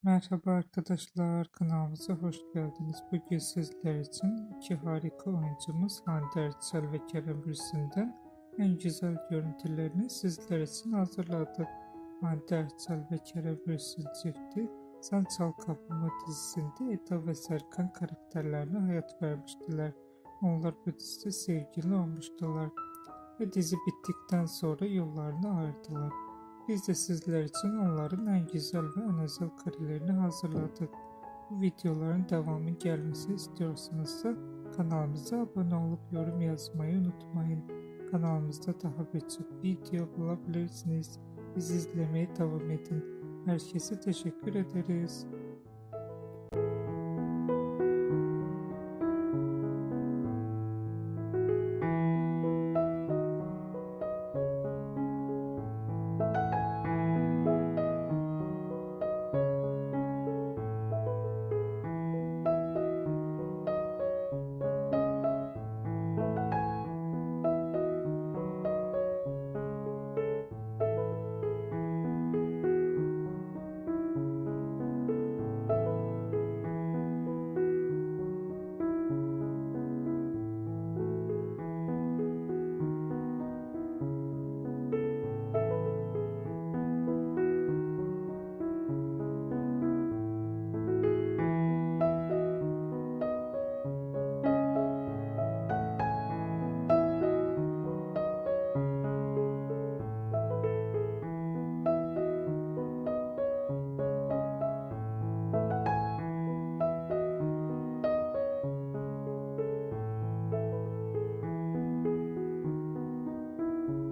Merhaba arkadaşlar, kanalımıza hoş geldiniz. Bugün sizler için iki harika oyuncumuz Hande Erçel ve Kerem Bürsin'den en güzel görüntülerini sizler için hazırladık. Hande Erçel ve Kerem Bürsin çifti Sen Çal Kapımı dizisinde Eda ve Serkan karakterlerine hayat vermiştiler. Onlar bu dizide sevgili olmuştular ve dizi bittikten sonra yollarını ayırdılar. Biz de sizler için onların en güzel ve en özel karelerini hazırladık. Bu videoların devamı gelmesi istiyorsanız da kanalımıza abone olup yorum yazmayı unutmayın. Kanalımızda daha birçok video bulabilirsiniz. Bizi izlemeye devam edin. Herkese teşekkür ederiz.